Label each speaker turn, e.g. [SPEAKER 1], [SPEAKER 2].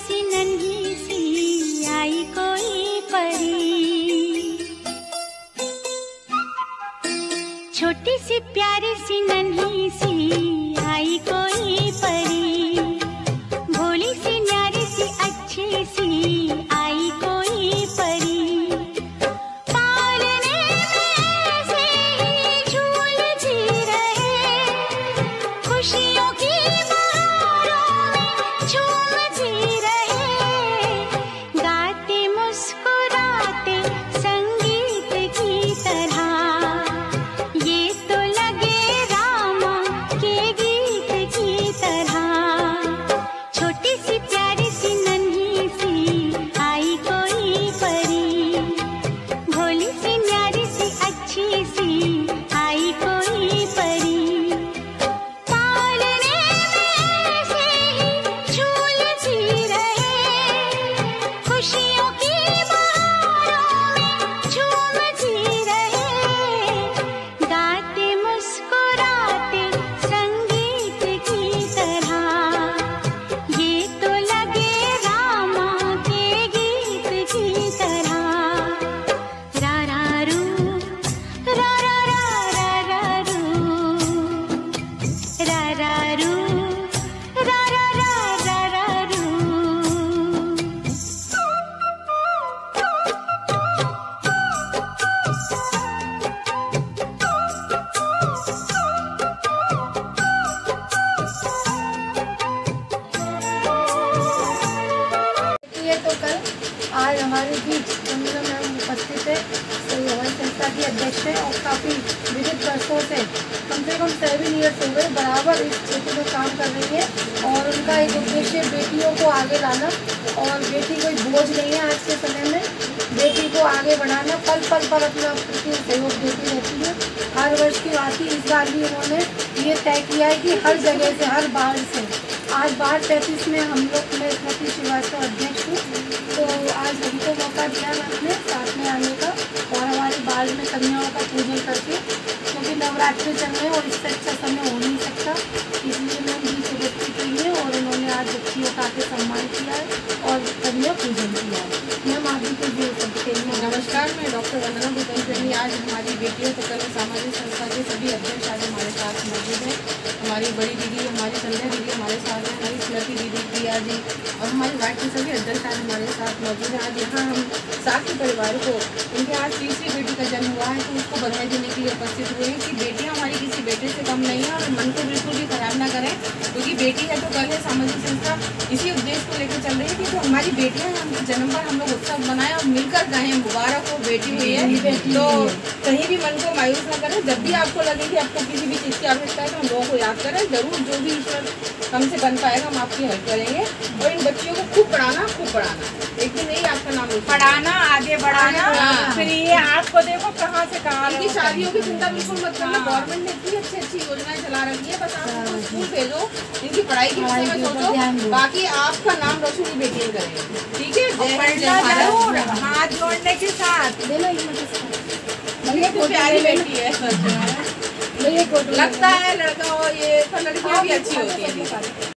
[SPEAKER 1] सी नन्ही सी आई कोई परी, छोटी सी प्यारी सी नन्ही सी आई कोई परी, भोली सी न्यारी सी अच्छी सी आई कोई परी, पालने में से ही झूलती रहे, खुशियों की बहारों में झूमती रहे, गाते मुस्कुराते संगीत की तरह, ये तो लगे रामा के गीत की तरह, छोटी सी प्यारी सी नन्ही सी आई कोई परी, भोली सी न्यारी सी अच्छी सी आई कोई परी, पालने में से ही झूलती रहे, खुशियों की बहारों में झूमती रहे, गाते मुस्कुराते संगीत की तरह, ये तो लगे रामा के गीत की तरह, रा रा रू, रा रा रा रा रा रू, रा रा रू, रा रा रा रा रा रू।
[SPEAKER 2] ये तो कल आज हमारे बीच वंदना मैम उपस्थित है, तो हमारी संस्था की अध्यक्ष है और काफ़ी विविध वर्षों से कम 7 ईयर्स हो गए बराबर इस क्षेत्र में काम कर रही है, और उनका एक उद्देश्य बेटियों को आगे लाना, और बेटी कोई बोझ नहीं है आज के समय में, बेटी को आगे बढ़ाना, पल पल पर अपना प्रति सहयोग देती रहती है। हर वर्ष की बात ही इस बार भी उन्होंने ये तय किया है कि हर जगह से, हर वार्ड से, आज वार्ड 35 में हम लोग, मैं स्मृति श्रीवास्तव अध्यक्ष हूँ, तो आज हमको मौका दिया मैम ने साथ में आने का, और हमारे वार्ड में कन्याओं का पूजन करके, क्योंकि नवरात्रि चल रहे हैं और इससे अच्छा समय हो नहीं सकता, इसलिए मैम बीच उपस्थित हुई है और उन्होंने आज बच्चियों का आके सम्मान किया है और कन्या पूजन किया है। मैम आप भी कुछ बोल सकते हैं?
[SPEAKER 3] नमस्कार, मैं डॉक्टर वंदना भूपेंद्र। आज हमारी बेटियों से कल सामाजिक संस्था के सभी अध्यक्ष आज हमारे साथ मौजूद हैं। हमारी बड़ी दीदी, हमारी संध्या दीदी हमारे साथ हैं, हमारी स्मृति दीदी, प्रिया जी और हमारे वार्ड के सभी अध्यक्ष आज हमारे साथ मौजूद हैं। आज यहाँ हम साक्षी परिवार को उनके आज तीसरी बेटी का जन्म हुआ है, तो उसको बधाई देने के लिए उपस्थित हुए हैं कि बेटियाँ हमारी किसी बेटे से कम नहीं है, और मन को बिल्कुल भी खराब ना करें, क्योंकि बेटी है तो कल है। सामाजिक संस्था इसी उद्देश्य को लेकर चल रही है कि जो हमारी बेटियाँ हैं उनके जन्म पर हम लोग उत्सव बनाएं और मिलकर कहें मुबारक हो बेटी हुई है। तो कहीं भी मन को मायूस ना करें, जब भी आपको लगे कि आपको किसी भी चीज़ की आवश्यकता है तो हम लोगों को याद करें जरूर, जो भी ईश्वर हमसे बन पाएगा हम आपकी हेल्प करेंगे। और इन बच्चियों को खूब पढ़ाना, एक दिन यही आपका नाम
[SPEAKER 4] पढ़ाना, आगे बढ़ाना। फिर ये आपको देखो कहाँ से कहाँ
[SPEAKER 3] इनकी शादियों की चिंता बिल्कुल मत करना, गवर्नमेंट ने इतनी अच्छी अच्छी योजनाएं चला रखी है, बस आप उनको स्कूल भेजो, इनकी पढ़ाई के विषय में सोचो, बाकी आपका नाम रोशन की बेटियां करेंगे, ठीक है?
[SPEAKER 4] पढ़ना जरूर, हाथ जोड़ने के साथ।
[SPEAKER 3] तो प्यारी बेटी है सच में, लगता है लड़का हो ये, तो लड़कियां भी अच्छी होती है।